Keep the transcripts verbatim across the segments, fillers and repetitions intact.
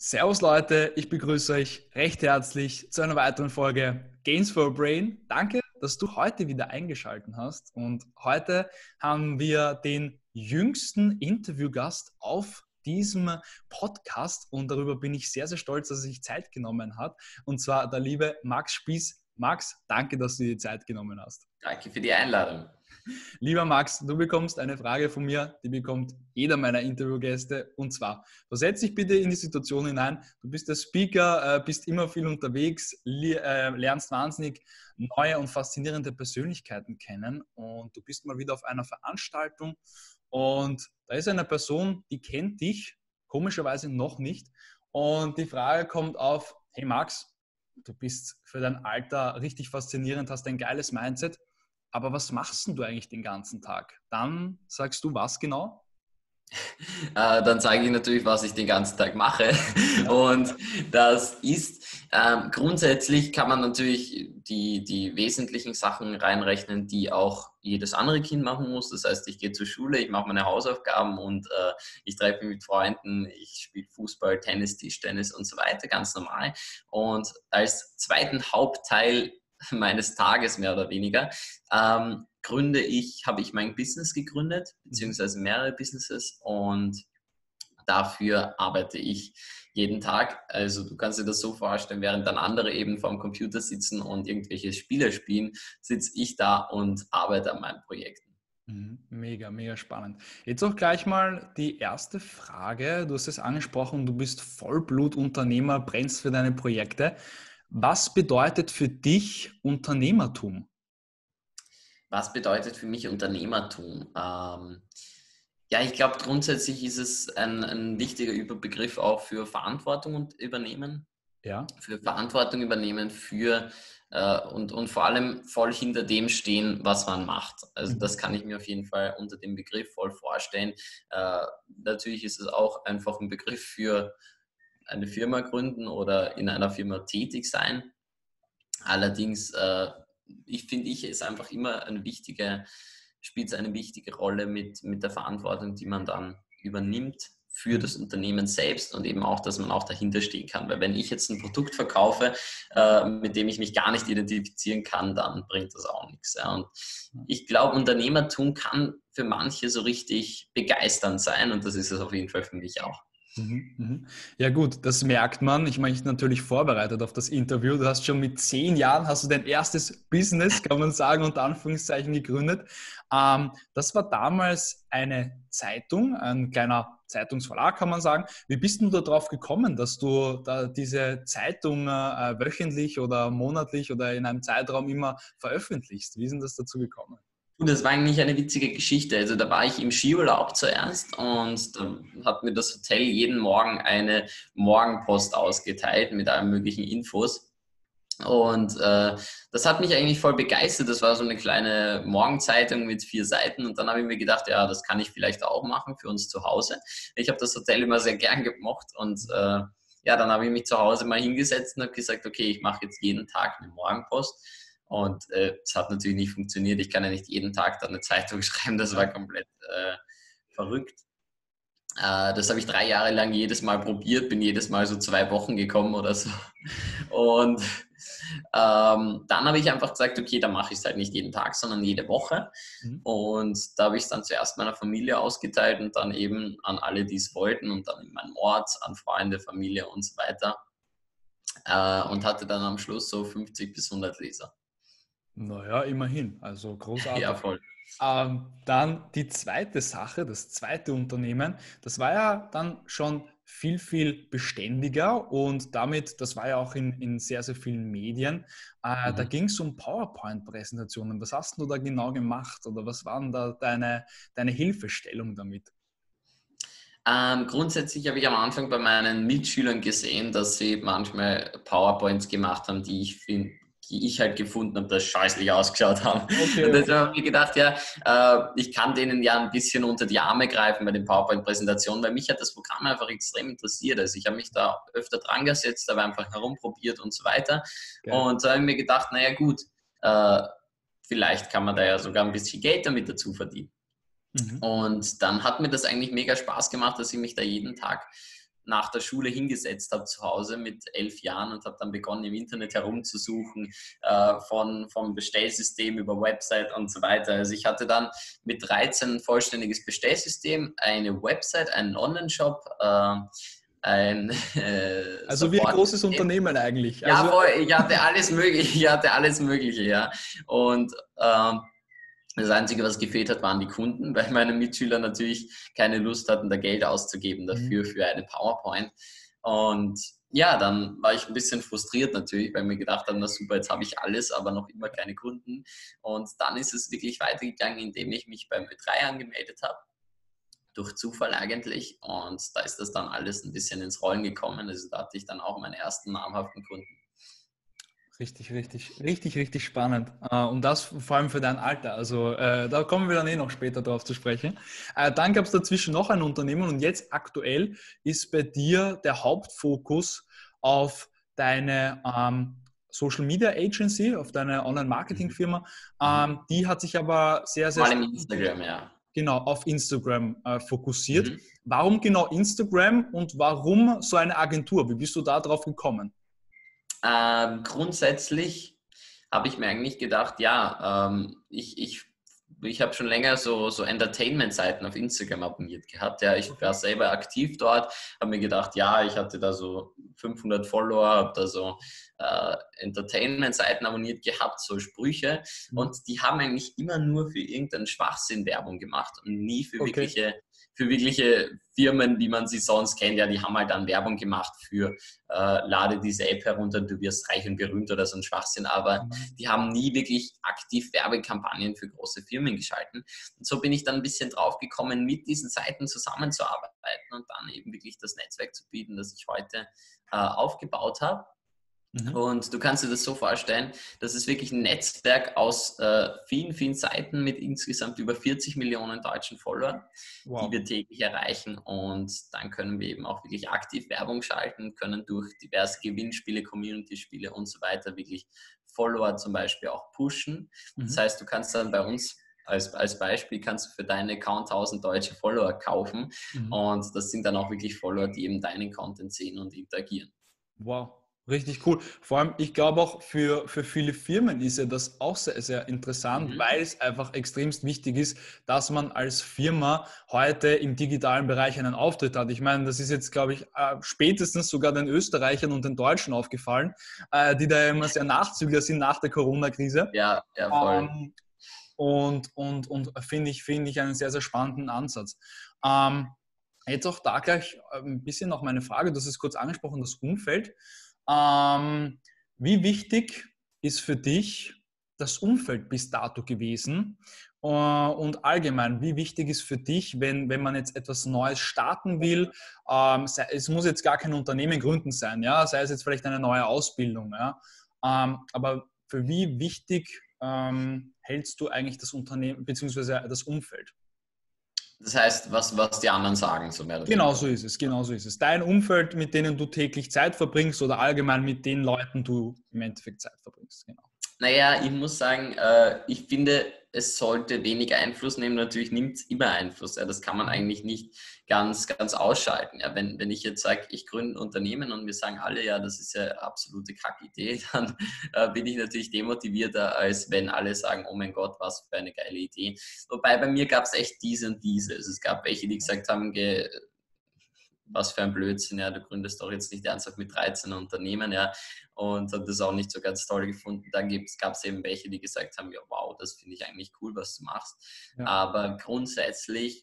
Servus Leute, ich begrüße euch recht herzlich zu einer weiteren Folge Gains for a Brain. Danke, dass du heute wieder eingeschaltet hast und heute haben wir den jüngsten Interviewgast auf diesem Podcast und darüber bin ich sehr, sehr stolz, dass er sich Zeit genommen hat und zwar der liebe Max Spieß. Max, danke, dass du dir die Zeit genommen hast. Danke für die Einladung. Lieber Max, du bekommst eine Frage von mir, die bekommt jeder meiner Interviewgäste. Und zwar, versetz dich bitte in die Situation hinein. Du bist der Speaker, bist immer viel unterwegs, lernst wahnsinnig neue und faszinierende Persönlichkeiten kennen. Und du bist mal wieder auf einer Veranstaltung und da ist eine Person, die kennt dich, komischerweise noch nicht. Und die Frage kommt auf, hey Max, du bist für dein Alter richtig faszinierend, hast ein geiles Mindset. Aber was machst denn du eigentlich den ganzen Tag? Dann sagst du was genau? Äh, dann sage ich natürlich, was ich den ganzen Tag mache. Und das ist, ähm, grundsätzlich kann man natürlich die, die wesentlichen Sachen reinrechnen, die auch jedes andere Kind machen muss. Das heißt, ich gehe zur Schule, ich mache meine Hausaufgaben und äh, ich treffe mich mit Freunden, ich spiele Fußball, Tennis, Tischtennis und so weiter, ganz normal. Und als zweiten Hauptteil meines Tages mehr oder weniger, ähm, gründe ich, habe ich mein Business gegründet, beziehungsweise mehrere Businesses und dafür arbeite ich jeden Tag. Also du kannst dir das so vorstellen, während dann andere eben vor dem Computer sitzen und irgendwelche Spiele spielen, sitze ich da und arbeite an meinen Projekten. Mega, mega spannend. Jetzt auch gleich mal die erste Frage. Du hast es angesprochen, du bist Vollblutunternehmer, brennst für deine Projekte. Was bedeutet für dich Unternehmertum? Was bedeutet für mich Unternehmertum? Ähm, ja, ich glaube, grundsätzlich ist es ein, ein wichtiger Überbegriff auch für Verantwortung und übernehmen. Ja. Für Verantwortung übernehmen, für äh, und, und vor allem voll hinter dem stehen, was man macht. Also Mhm. das kann ich mir auf jeden Fall unter dem Begriff voll vorstellen. Äh, natürlich ist es auch einfach ein Begriff für eine Firma gründen oder in einer Firma tätig sein. Allerdings, äh, ich finde, ich ist einfach immer eine wichtige, spielt eine wichtige Rolle mit, mit der Verantwortung, die man dann übernimmt für das Unternehmen selbst und eben auch, dass man auch dahinter stehen kann. Weil wenn ich jetzt ein Produkt verkaufe, äh, mit dem ich mich gar nicht identifizieren kann, dann bringt das auch nichts. Ja. Und ich glaube, Unternehmertum kann für manche so richtig begeisternd sein und das ist es auf jeden Fall für mich auch. Mhm, mhm. Ja gut, das merkt man. Ich meine, ich bin natürlich vorbereitet auf das Interview. Du hast schon mit zehn Jahren, hast du dein erstes Business, kann man sagen, unter Anführungszeichen gegründet. Ähm, das war damals eine Zeitung, ein kleiner Zeitungsverlag, kann man sagen. Wie bist du darauf gekommen, dass du da diese Zeitung äh, wöchentlich oder monatlich oder in einem Zeitraum immer veröffentlichst? Wie ist denn das dazu gekommen? Und das war eigentlich eine witzige Geschichte. Also da war ich im Skiurlaub zuerst und da hat mir das Hotel jeden Morgen eine Morgenpost ausgeteilt mit allen möglichen Infos. Und äh, das hat mich eigentlich voll begeistert. Das war so eine kleine Morgenzeitung mit vier Seiten und dann habe ich mir gedacht, ja, das kann ich vielleicht auch machen für uns zu Hause. Ich habe das Hotel immer sehr gern gemocht und äh, ja, dann habe ich mich zu Hause mal hingesetzt und habe gesagt, okay, ich mache jetzt jeden Tag eine Morgenpost. Und es äh, hat natürlich nicht funktioniert. Ich kann ja nicht jeden Tag dann eine Zeitung schreiben. Das war komplett äh, verrückt. Äh, das habe ich drei Jahre lang jedes Mal probiert, bin jedes Mal so zwei Wochen gekommen oder so. Und ähm, dann habe ich einfach gesagt, okay, dann mache ich es halt nicht jeden Tag, sondern jede Woche. Mhm. Und da habe ich es dann zuerst meiner Familie ausgeteilt und dann eben an alle, die es wollten und dann in meinem Ort, an Freunde, Familie und so weiter. Äh, und hatte dann am Schluss so fünfzig bis hundert Leser. Naja, immerhin. Also Ja, großartig. voll. Ähm, dann die zweite Sache, das zweite Unternehmen, das war ja dann schon viel, viel beständiger und damit, das war ja auch in, in sehr, sehr vielen Medien. Äh, da Mhm. ging es um PowerPoint-Präsentationen. Was hast du da genau gemacht oder was war denn da deine, deine Hilfestellung damit? Ähm, grundsätzlich habe ich am Anfang bei meinen Mitschülern gesehen, dass sie manchmal PowerPoints gemacht haben, die ich finde, die ich halt gefunden habe, dass scheußlich ausgeschaut haben. Und Okay. deshalb habe ich mir gedacht, ja, äh, ich kann denen ja ein bisschen unter die Arme greifen bei den PowerPoint-Präsentationen, weil mich hat das Programm einfach extrem interessiert. Also ich habe mich da öfter dran gesetzt, habe einfach herumprobiert und so weiter. Geil. Und da habe ich mir gedacht, naja gut, äh, vielleicht kann man da ja sogar ein bisschen Geld damit dazu verdienen. Mhm. Und dann hat mir das eigentlich mega Spaß gemacht, dass ich mich da jeden Tag nach der Schule hingesetzt habe zu Hause mit elf Jahren und habe dann begonnen, im Internet herumzusuchen, äh, von, vom Bestellsystem über Website und so weiter. Also ich hatte dann mit dreizehn ein vollständiges Bestellsystem, eine Website, einen Online-Shop, äh, ein äh, Also wie ein großes Unternehmen eigentlich. Ja, also, voll, ich hatte alles Mögliche, ich hatte alles Mögliche, ja. Und ähm, das Einzige, was gefehlt hat, waren die Kunden, weil meine Mitschüler natürlich keine Lust hatten, da Geld auszugeben dafür, für eine PowerPoint. Und ja, dann war ich ein bisschen frustriert natürlich, weil mir gedacht habe, na super, jetzt habe ich alles, aber noch immer keine Kunden. Und dann ist es wirklich weitergegangen, indem ich mich beim Ö drei angemeldet habe. Durch Zufall eigentlich, und da ist das dann alles ein bisschen ins Rollen gekommen. Also da hatte ich dann auch meine ersten namhaften Kunden. Richtig, richtig, richtig, richtig spannend. Und das vor allem für dein Alter. Also äh, da kommen wir dann eh noch später drauf zu sprechen. Äh, dann gab es dazwischen noch ein Unternehmen und jetzt aktuell ist bei dir der Hauptfokus auf deine ähm, Social Media Agency, auf deine Online-Marketing-Firma. Ähm, die hat sich aber sehr, sehr... Mal im Instagram, ja. Genau, auf Instagram äh, fokussiert. Mhm. Warum genau Instagram und warum so eine Agentur? Wie bist du da drauf gekommen? Ähm, grundsätzlich habe ich mir eigentlich gedacht, ja, ähm, ich, ich, ich habe schon länger so, so Entertainment-Seiten auf Instagram abonniert gehabt. Ja, ich war selber aktiv dort, habe mir gedacht, ja, ich hatte da so fünfhundert Follower, habe da so äh, Entertainment-Seiten abonniert gehabt, so Sprüche. Mhm. Und die haben eigentlich immer nur für irgendeinen Schwachsinn Werbung gemacht und nie für Okay. wirkliche für wirkliche Firmen, wie man sie sonst kennt. Ja, die haben halt dann Werbung gemacht für äh, lade diese App herunter, du wirst reich und berühmt oder so ein Schwachsinn, aber Mhm. die haben nie wirklich aktiv Werbekampagnen für große Firmen geschalten. Und so bin ich dann ein bisschen drauf gekommen, mit diesen Seiten zusammenzuarbeiten und dann eben wirklich das Netzwerk zu bieten, das ich heute äh, aufgebaut habe. Mhm. Und du kannst dir das so vorstellen, das ist wirklich ein Netzwerk aus äh, vielen, vielen Seiten mit insgesamt über vierzig Millionen deutschen Followern, Wow. die wir täglich erreichen. Und dann können wir eben auch wirklich aktiv Werbung schalten, können durch diverse Gewinnspiele, Community-Spiele und so weiter wirklich Follower zum Beispiel auch pushen. Mhm. Das heißt, du kannst dann bei uns Als, als Beispiel kannst du für deinen Account tausend deutsche Follower kaufen. Mhm. Und das sind dann auch wirklich Follower, die eben deinen Content sehen und interagieren. Wow, richtig cool. Vor allem, ich glaube auch für, für viele Firmen ist ja das auch sehr, sehr interessant, Mhm. weil es einfach extremst wichtig ist, dass man als Firma heute im digitalen Bereich einen Auftritt hat. Ich meine, das ist jetzt, glaube ich, spätestens sogar den Österreichern und den Deutschen aufgefallen, die da immer sehr Nachzügler sind nach der Corona-Krise. Ja, ja, voll. Ähm, Und, und, und finde ich, finde ich einen sehr, sehr spannenden Ansatz. Ähm, jetzt auch da gleich ein bisschen noch meine Frage, du hast es kurz angesprochen, das Umfeld. Ähm, wie wichtig ist für dich das Umfeld bis dato gewesen? Äh, und allgemein, wie wichtig ist für dich, wenn, wenn man jetzt etwas Neues starten will? Ähm, sei, es muss jetzt gar kein Unternehmen gründen sein, ja? Sei es jetzt vielleicht eine neue Ausbildung. Ja? Ähm, aber für wie wichtig ähm, hältst du eigentlich das Unternehmen bzw. das Umfeld? Das heißt, was, was die anderen sagen, so mehr oder Genau weniger. so ist es, genau so ist es. Dein Umfeld, mit denen du täglich Zeit verbringst oder allgemein mit den Leuten du im Endeffekt Zeit verbringst. Genau. Naja, ich muss sagen, äh, ich finde, es sollte wenig Einfluss nehmen. Natürlich nimmt es immer Einfluss. Ja, das kann man eigentlich nicht ganz, ganz ausschalten. Ja, wenn, wenn ich jetzt sage, ich gründe ein Unternehmen und wir sagen alle, ja, das ist ja eine absolute Kackidee, dann äh, bin ich natürlich demotivierter, als wenn alle sagen, oh mein Gott, was für eine geile Idee. Wobei bei mir gab es echt diese und diese. Also es gab welche, die gesagt haben, ge was für ein Blödsinn, ja, du gründest doch jetzt nicht ernsthaft mit dreizehn Unternehmen, ja, und habe das auch nicht so ganz toll gefunden. Dann gab es eben welche, die gesagt haben, ja, wow, das finde ich eigentlich cool, was du machst. Ja. Aber grundsätzlich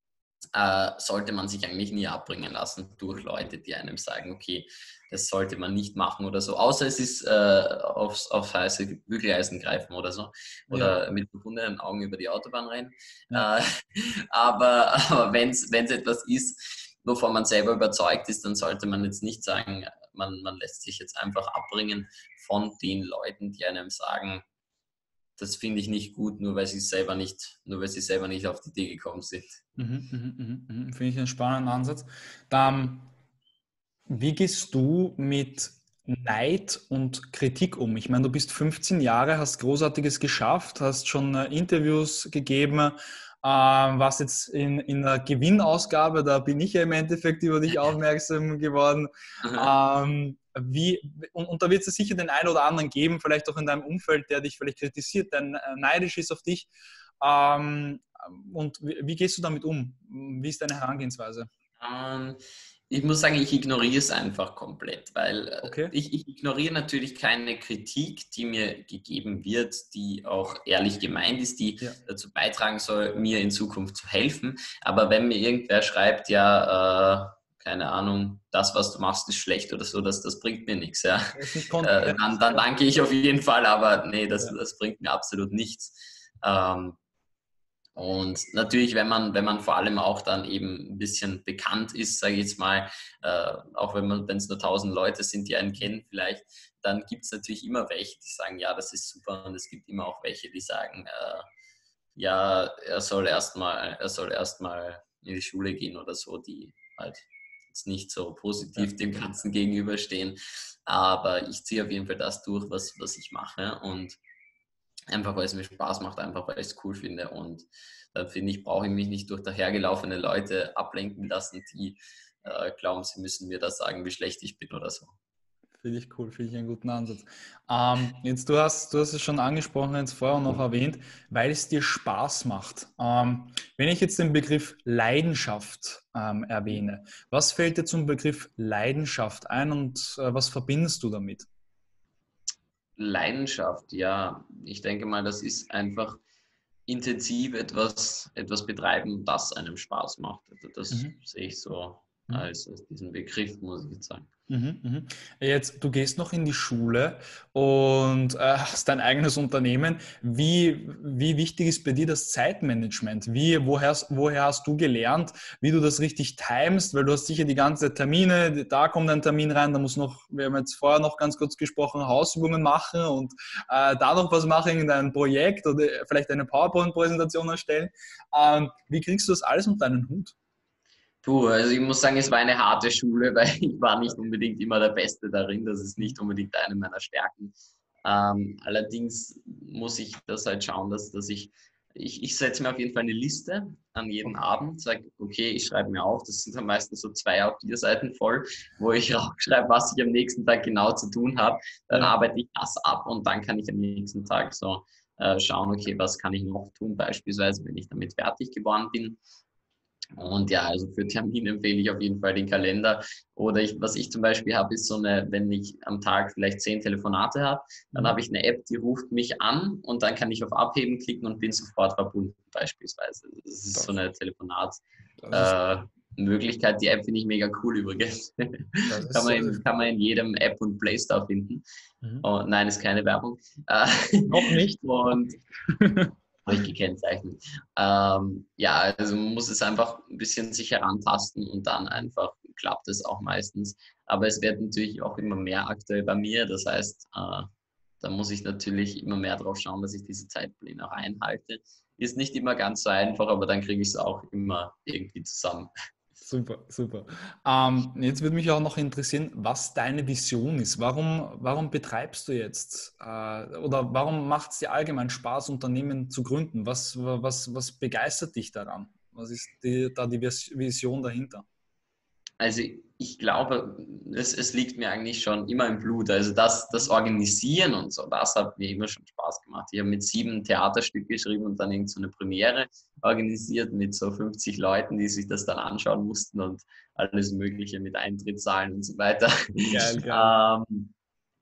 äh, sollte man sich eigentlich nie abbringen lassen durch Leute, die einem sagen, okay, das sollte man nicht machen oder so, außer es ist äh, aufs, auf heiße Bügeleisen greifen oder so, oder ja. mit verbundenen Augen über die Autobahn rennen. Ja. Äh, aber aber wenn es etwas ist, wovon man selber überzeugt ist, dann sollte man jetzt nicht sagen, man, man lässt sich jetzt einfach abbringen von den Leuten, die einem sagen, das finde ich nicht gut, nur weil sie selber nicht, nur weil sie selber nicht auf die Idee gekommen sind. Mhm, mhm, mhm. Finde ich einen spannenden Ansatz. Dann, wie gehst du mit Neid und Kritik um? Ich meine, du bist fünfzehn Jahre, hast Großartiges geschafft, hast schon Interviews gegeben. Ähm, was jetzt in, in der Gewinnausgabe, da bin ich ja im Endeffekt über dich aufmerksam geworden. Ähm, wie, und, und da wird es sicher den einen oder anderen geben, vielleicht auch in deinem Umfeld, der dich vielleicht kritisiert, der äh, neidisch ist auf dich. Ähm, und wie, wie gehst du damit um? Wie ist deine Herangehensweise? Ähm, ich muss sagen, ich ignoriere es einfach komplett, weil äh, Okay. ich, ich ignoriere natürlich keine Kritik, die mir gegeben wird, die auch ehrlich gemeint ist, die Ja. dazu beitragen soll, mir in Zukunft zu helfen. Aber wenn mir irgendwer schreibt, ja, äh, keine Ahnung, das, was du machst, ist schlecht oder so, das, das bringt mir nichts, ja. Das ist nicht Äh, Konkurrenz. dann, dann Ja. danke ich auf jeden Fall, aber nee, das, Ja. das bringt mir absolut nichts. Ähm, Und natürlich, wenn man, wenn man vor allem auch dann eben ein bisschen bekannt ist, sage ich jetzt mal, äh, auch wenn man, wenn es nur tausend Leute sind, die einen kennen vielleicht, dann gibt es natürlich immer welche, die sagen, ja, das ist super, und es gibt immer auch welche, die sagen, äh, ja, er soll erstmal, er soll erstmal in die Schule gehen oder so, die halt jetzt nicht so positiv Ja. dem Ganzen gegenüberstehen. Aber ich ziehe auf jeden Fall das durch, was, was ich mache, und einfach weil es mir Spaß macht, einfach weil ich es cool finde. Und dann finde ich, brauche ich mich nicht durch dahergelaufene Leute ablenken lassen, die äh, glauben, sie müssen mir das sagen, wie schlecht ich bin oder so. Finde ich cool, finde ich einen guten Ansatz. Ähm, jetzt, du hast, du hast es schon angesprochen, jetzt vorher noch erwähnt, weil es dir Spaß macht. Ähm, wenn ich jetzt den Begriff Leidenschaft ähm, erwähne, was fällt dir zum Begriff Leidenschaft ein und äh, was verbindest du damit? Leidenschaft, ja, ich denke mal, das ist einfach intensiv etwas, etwas betreiben, das einem Spaß macht. Also das Mhm. sehe ich so Mhm. als, als diesen Begriff, muss ich jetzt sagen. Mhm, mhm. Jetzt, du gehst noch in die Schule und äh, hast dein eigenes Unternehmen. Wie, wie wichtig ist bei dir das Zeitmanagement? Wie, woher, woher hast du gelernt, wie du das richtig timest? Weil du hast sicher die ganze Termine, da kommt ein Termin rein, da muss noch, wir haben jetzt vorher noch ganz kurz gesprochen, Hausübungen machen und äh, da noch was machen, irgendein Projekt oder vielleicht eine PowerPoint-Präsentation erstellen. Ähm, wie kriegst du das alles unter deinen Hut? Puh, also ich muss sagen, es war eine harte Schule, weil ich war nicht unbedingt immer der Beste darin. Das ist nicht unbedingt eine meiner Stärken. Ähm, allerdings muss ich das halt schauen, dass, dass ich, ich, ich setze mir auf jeden Fall eine Liste an jeden Okay. Abend, sage, okay, ich schreibe mir auf, das sind dann meistens so zwei auf vier Seiten voll, wo ich aufschreibe, was ich am nächsten Tag genau zu tun habe. Dann Ja. arbeite ich das ab, und dann kann ich am nächsten Tag so äh, schauen, okay, was kann ich noch tun, beispielsweise, wenn ich damit fertig geworden bin. Und ja, also für Termine empfehle ich auf jeden Fall den Kalender. Oder ich, was ich zum Beispiel habe, ist so eine, wenn ich am Tag vielleicht zehn Telefonate habe, dann Mhm. habe ich eine App, die ruft mich an, und dann kann ich auf Abheben klicken und bin sofort verbunden, beispielsweise. Das ist so Das, eine Telefonat. das ist, Äh, Möglichkeit. Die App finde ich mega cool übrigens. das kann, ist man sehr, sehr in, kann man in jedem App und Play Store finden. Mhm. Oh, nein, ist keine Werbung. Äh, Noch nicht. und habe ich gekennzeichnet. Ähm, ja, also man muss es einfach ein bisschen sich herantasten, und dann einfach klappt es auch meistens. Aber es wird natürlich auch immer mehr aktuell bei mir. Das heißt, äh, da muss ich natürlich immer mehr drauf schauen, dass ich diese Zeitpläne auch einhalte. Ist nicht immer ganz so einfach, aber dann kriege ich es auch immer irgendwie zusammen. Super, super. Ähm, jetzt würde mich auch noch interessieren, was deine Vision ist. Warum, warum betreibst du jetzt äh, oder warum macht es dir allgemein Spaß, Unternehmen zu gründen? Was, was, was begeistert dich daran? Was ist die, da die Vis- Vision dahinter? Also ich glaube, es, es liegt mir eigentlich schon immer im Blut. Also das, das Organisieren und so, das hat mir immer schon Spaß gemacht. Ich habe mit sieben Theaterstück geschrieben und dann irgend so eine Premiere organisiert mit so fünfzig Leuten, die sich das dann anschauen mussten, und alles Mögliche mit Eintrittszahlen und so weiter. Geil, geil. ähm,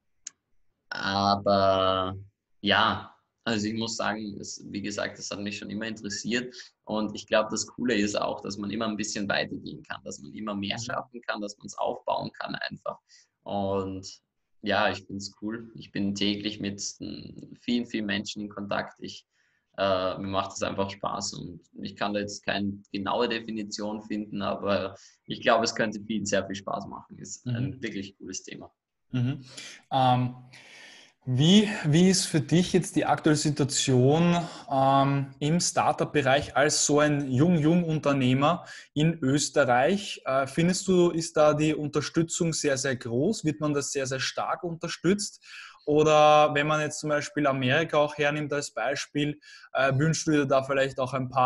aber ja, also ich muss sagen, es, wie gesagt, das hat mich schon immer interessiert, und ich glaube, das Coole ist auch, dass man immer ein bisschen weitergehen kann, dass man immer mehr Mhm. schaffen kann, dass man es aufbauen kann einfach. Und ja, ich finde es cool. Ich bin täglich mit mm, vielen, vielen Menschen in Kontakt. Ich, äh, mir macht es einfach Spaß, und ich kann da jetzt keine genaue Definition finden, aber ich glaube, es könnte vielen sehr viel Spaß machen. Ist ein Mhm. wirklich cooles Thema. Mhm. Ähm, wie, wie ist für dich jetzt die aktuelle Situation ähm, im Startup-Bereich als so ein Jung-Jung-Unternehmer in Österreich? Äh, findest du, ist da die Unterstützung sehr, sehr groß? Wird man das sehr, sehr stark unterstützt? Oder wenn man jetzt zum Beispiel Amerika auch hernimmt als Beispiel, äh, wünschst du dir da vielleicht auch ein paar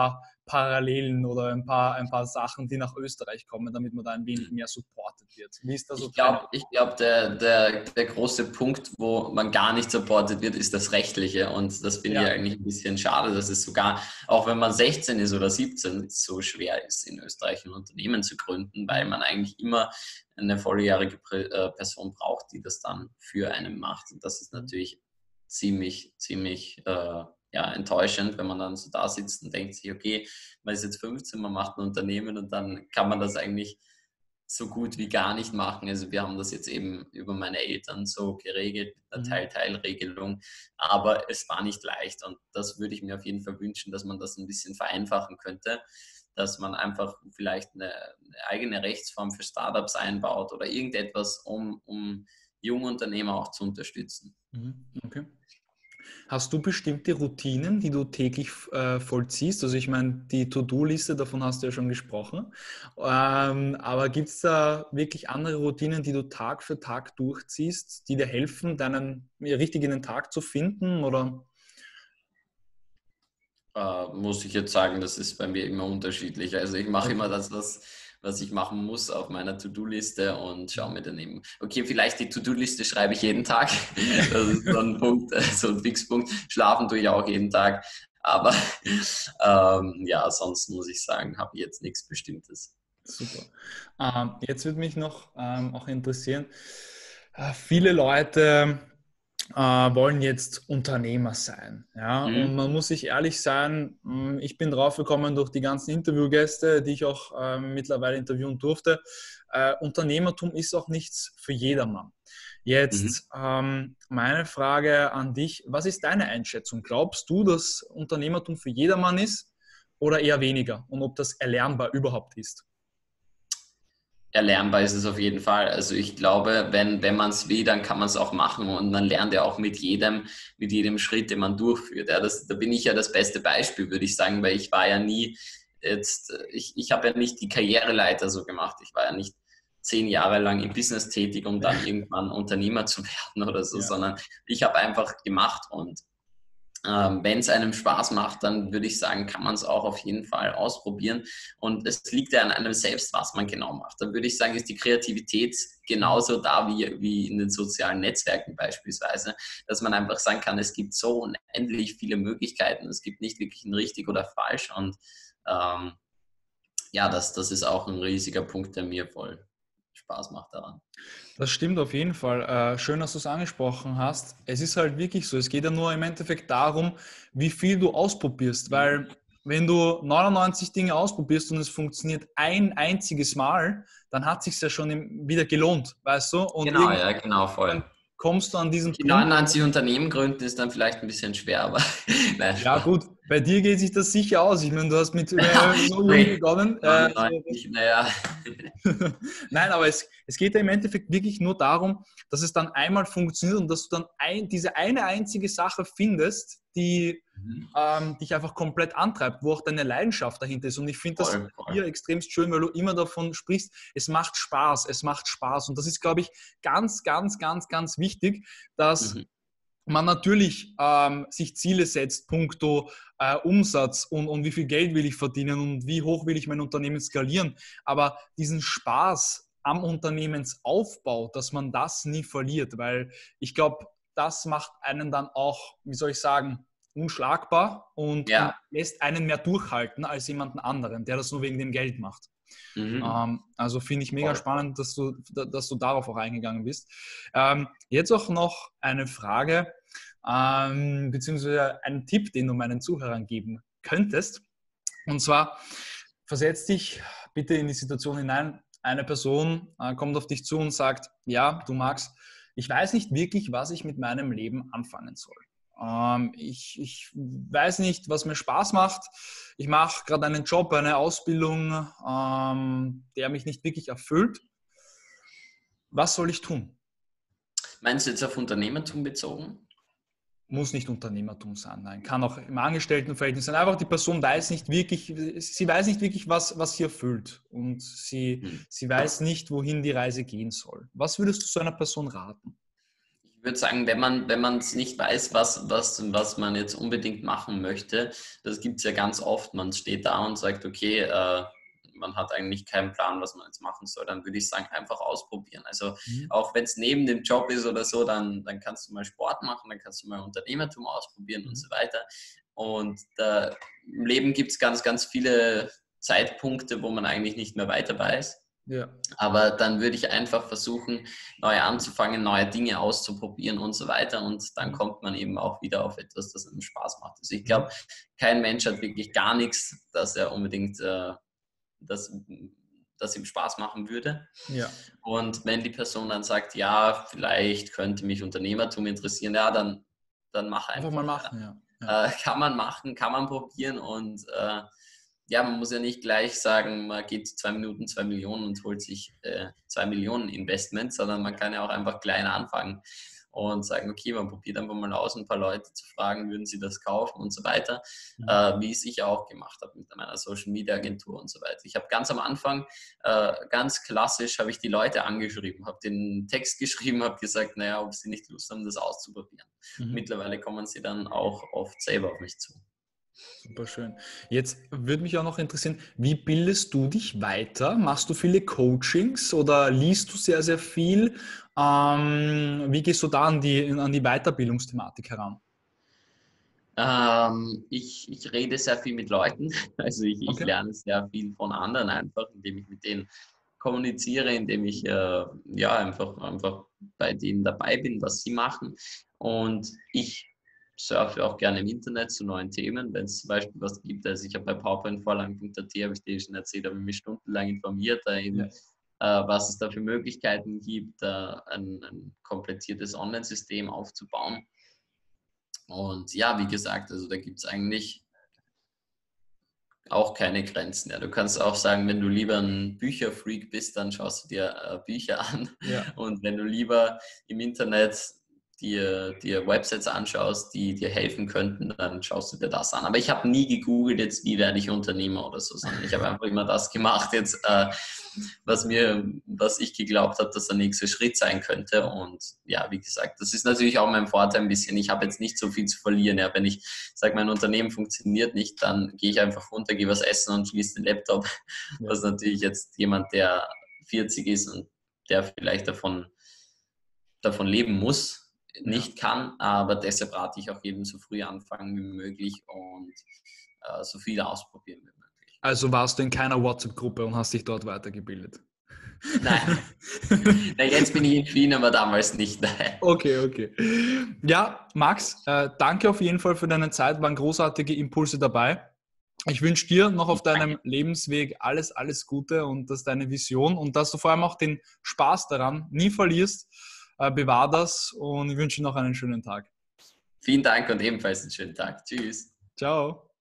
Parallelen oder ein paar, ein paar Sachen, die nach Österreich kommen, damit man da ein wenig mehr supported wird? Wie ist das so? Ich glaube, ich glaub, der, der, der große Punkt, wo man gar nicht supported wird, ist das Rechtliche. Und das finde Ja. ich eigentlich ein bisschen schade, dass es sogar, auch wenn man sechzehn ist oder siebzehn, so schwer ist, in Österreich ein Unternehmen zu gründen, weil man eigentlich immer eine volljährige Person braucht, die das dann für einen macht. Und das ist natürlich ziemlich, ziemlich äh, ja, enttäuschend, wenn man dann so da sitzt und denkt sich, okay, man ist jetzt fünfzehn, man macht ein Unternehmen und dann kann man das eigentlich so gut wie gar nicht machen. Also wir haben das jetzt eben über meine Eltern so geregelt, mit einer Teil-Teil-Regelung, aber es war nicht leicht und das würde ich mir auf jeden Fall wünschen, dass man das ein bisschen vereinfachen könnte, dass man einfach vielleicht eine, eine eigene Rechtsform für Startups einbaut oder irgendetwas, um, um junge Unternehmer auch zu unterstützen. Okay. Hast du bestimmte Routinen, die du täglich äh, vollziehst? Also ich meine, die To-Do-Liste, davon hast du ja schon gesprochen. Ähm, aber gibt es da wirklich andere Routinen, die du Tag für Tag durchziehst, die dir helfen, deinen richtig in den Tag zu finden? Oder? Äh, muss ich jetzt sagen, das ist bei mir immer unterschiedlich. Also ich mache Okay. immer das, was, was ich machen muss auf meiner To-Do-Liste und schaue mir dann eben, okay, vielleicht die To-Do-Liste schreibe ich jeden Tag. Das ist so ein Punkt, so ein Fixpunkt. Schlafen tue ich auch jeden Tag. Aber ähm, ja, sonst muss ich sagen, habe ich jetzt nichts Bestimmtes. Super. Ähm, jetzt würde mich noch ähm, auch interessieren, äh, viele Leute äh, wollen jetzt Unternehmer sein. Ja? Und Mhm. man muss sich ehrlich sein, mh, ich bin drauf gekommen durch die ganzen Interviewgäste, die ich auch äh, mittlerweile interviewen durfte. Äh, Unternehmertum ist auch nichts für jedermann. Mhm. Jetzt ähm, meine Frage an dich, was ist deine Einschätzung? Glaubst du, dass Unternehmertum für jedermann ist oder eher weniger? Und ob das erlernbar überhaupt ist? Erlernbar ist es auf jeden Fall. Also ich glaube, wenn, wenn man es will, dann kann man es auch machen und man lernt ja auch mit jedem, mit jedem Schritt, den man durchführt. Ja, das, da bin ich ja das beste Beispiel, würde ich sagen, weil ich war ja nie jetzt, ich, ich habe ja nicht die Karriereleiter so gemacht. Ich war ja nicht zehn Jahre lang im Business tätig, um dann irgendwann Unternehmer zu werden oder so, Ja. sondern ich habe einfach gemacht und Ähm, wenn es einem Spaß macht, dann würde ich sagen, kann man es auch auf jeden Fall ausprobieren. Und es liegt ja an einem selbst, was man genau macht. Dann würde ich sagen, ist die Kreativität genauso da wie, wie in den sozialen Netzwerken beispielsweise, dass man einfach sagen kann, es gibt so unendlich viele Möglichkeiten. Es gibt nicht wirklich ein richtig oder falsch. Und ähm, ja, das, das ist auch ein riesiger Punkt, der mir voll Spaß macht daran. Das stimmt auf jeden Fall. Äh, schön, dass du es angesprochen hast. Es ist halt wirklich so. Es geht ja nur im Endeffekt darum, wie viel du ausprobierst. Weil wenn du neunundneunzig Dinge ausprobierst und es funktioniert ein einziges Mal, dann hat es sich ja schon im- wieder gelohnt, weißt du? Und Genau, ja, genau, irgendwann voll. kommst du an diesen Die Punkt. neunundneunzig Unternehmen gründen ist dann vielleicht ein bisschen schwer, aber nein, Ja Spaß. gut, bei dir geht sich das sicher aus. Ich meine, du hast mit äh, so jung Nee, begonnen. Äh, so, neunundneunzig, naja. Nein, aber es, es geht ja im Endeffekt wirklich nur darum, dass es dann einmal funktioniert und dass du dann ein, diese eine einzige Sache findest, die Mhm. ähm, dich einfach komplett antreibt, wo auch deine Leidenschaft dahinter ist. Und ich finde das Voll, voll. hier extremst schön, weil du immer davon sprichst, es macht Spaß, es macht Spaß. Und das ist, glaube ich, ganz, ganz, ganz, ganz wichtig, dass Mhm. man natürlich ähm, sich Ziele setzt, puncto äh, Umsatz und, und wie viel Geld will ich verdienen und wie hoch will ich mein Unternehmen skalieren. Aber diesen Spaß am Unternehmensaufbau, dass man das nie verliert, weil ich glaube, das macht einen dann auch, wie soll ich sagen, unschlagbar und, und Ja. lässt einen mehr durchhalten als jemanden anderen, der das nur wegen dem Geld macht. Mhm. Ähm, also finde ich mega Voll, voll. spannend, dass du, dass du darauf auch eingegangen bist. Ähm, jetzt auch noch eine Frage, ähm, beziehungsweise einen Tipp, den du meinen Zuhörern geben könntest. Und zwar, versetz dich bitte in die Situation hinein, eine Person äh, kommt auf dich zu und sagt, ja, du Max, ich weiß nicht wirklich, was ich mit meinem Leben anfangen soll. Ähm, ich, ich weiß nicht, was mir Spaß macht. Ich mache gerade einen Job, eine Ausbildung, ähm, der mich nicht wirklich erfüllt. Was soll ich tun? Meinst du jetzt auf Unternehmertum bezogen? Muss nicht Unternehmertum sein, nein. Kann auch im Angestelltenverhältnis sein. Einfach die Person weiß nicht wirklich, sie weiß nicht wirklich, was, was sie erfüllt. Und sie, Hm. sie weiß nicht, wohin die Reise gehen soll. Was würdest du so einer Person raten? Ich würde sagen, wenn man wenn man es nicht weiß, was, was, was man jetzt unbedingt machen möchte, das gibt es ja ganz oft, man steht da und sagt, okay, äh, man hat eigentlich keinen Plan, was man jetzt machen soll, dann würde ich sagen, einfach ausprobieren. Also Mhm. auch wenn es neben dem Job ist oder so, dann, dann kannst du mal Sport machen, dann kannst du mal Unternehmertum ausprobieren Mhm. und so weiter. Und da, im Leben gibt es ganz, ganz viele Zeitpunkte, wo man eigentlich nicht mehr weiter weiß. Ja. Aber dann würde ich einfach versuchen, neu anzufangen, neue Dinge auszuprobieren und so weiter. Und dann kommt man eben auch wieder auf etwas, das einem Spaß macht. Also ich glaube, kein Mensch hat wirklich gar nichts, dass er unbedingt, äh, das, das ihm Spaß machen würde. Ja. Und wenn die Person dann sagt, ja, vielleicht könnte mich Unternehmertum interessieren, ja, dann, dann mach einfach. Einfach mal machen, ja. ja. Äh, kann man machen, kann man probieren und äh, ja, man muss ja nicht gleich sagen, man geht zwei Minuten, zwei Millionen und holt sich äh, zwei Millionen Investment, sondern man kann ja auch einfach klein anfangen und sagen, okay, man probiert einfach mal aus, ein paar Leute zu fragen, würden sie das kaufen und so weiter, mhm. äh, wie ich es ja auch gemacht habe mit meiner Social Media Agentur und so weiter. Ich habe ganz am Anfang, äh, ganz klassisch, habe ich die Leute angeschrieben, habe den Text geschrieben, habe gesagt, naja, ob sie nicht Lust haben, das auszuprobieren. Mhm. Mittlerweile kommen sie dann auch oft selber auf mich zu. Super schön. Jetzt würde mich auch noch interessieren, wie bildest du dich weiter? Machst du viele Coachings oder liest du sehr, sehr viel? Ähm, wie gehst du da an die, an die Weiterbildungsthematik heran? Ähm, ich, ich rede sehr viel mit Leuten. Also ich, okay. ich lerne sehr viel von anderen einfach, indem ich mit denen kommuniziere, indem ich äh, ja, einfach, einfach bei denen dabei bin, was sie machen. Und ich surfe auch gerne im Internet zu neuen Themen, wenn es zum Beispiel was gibt. Also ich habe bei powerpoint-vorlagen punkt at, habe ich dir schon erzählt, habe ich mich stundenlang informiert, da eben, ja. äh, was es da für Möglichkeiten gibt, äh, ein, ein komplettiertes Online-System aufzubauen. Und ja, wie gesagt, also da gibt es eigentlich auch keine Grenzen. Ja, du kannst auch sagen, wenn du lieber ein Bücherfreak bist, dann schaust du dir äh, Bücher an. Ja. Und wenn du lieber im Internet dir, dir Websites anschaust, die dir helfen könnten, dann schaust du dir das an. Aber ich habe nie gegoogelt, jetzt wie werde ich Unternehmer oder so, sondern ich habe einfach immer das gemacht, jetzt, äh, was mir, was ich geglaubt habe, dass der nächste Schritt sein könnte. Und ja, wie gesagt, das ist natürlich auch mein Vorteil ein bisschen. Ich habe jetzt nicht so viel zu verlieren. Ja, wenn ich sage, mein Unternehmen funktioniert nicht, dann gehe ich einfach runter, gehe was essen und schließe den Laptop. Ja. Was natürlich jetzt jemand, der vierzig ist und der vielleicht davon, davon leben muss, nicht kann, aber deshalb rate ich auch jedem so früh anfangen wie möglich und äh, so viel ausprobieren wie möglich. Also warst du in keiner WhatsApp-Gruppe und hast dich dort weitergebildet? Nein. Nein, jetzt bin ich in Wien, aber damals nicht. Nein. Okay, okay. Ja, Max, äh, danke auf jeden Fall für deine Zeit, waren großartige Impulse dabei. Ich wünsche dir noch auf deinem Lebensweg alles, alles Gute und dass deine Vision und dass du vor allem auch den Spaß daran nie verlierst. Bewahr das und ich wünsche noch einen schönen Tag. Vielen Dank und ebenfalls einen schönen Tag. Tschüss. Ciao.